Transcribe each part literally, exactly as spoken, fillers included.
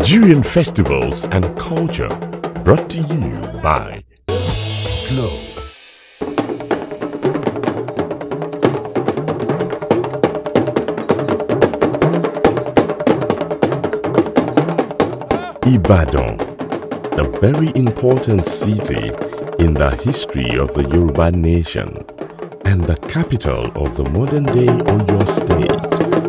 Nigerian festivals and culture, brought to you by Glow. Ibadan, a very important city in the history of the Yoruba nation and the capital of the modern-day Oyo State.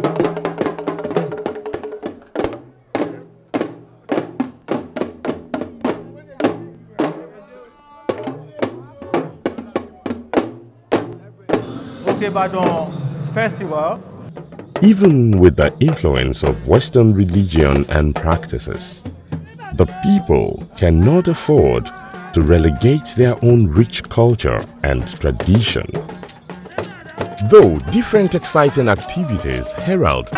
Ibadan Festival. Even with the influence of Western religion and practices, the people cannot afford to relegate their own rich culture and tradition. Though different exciting activities herald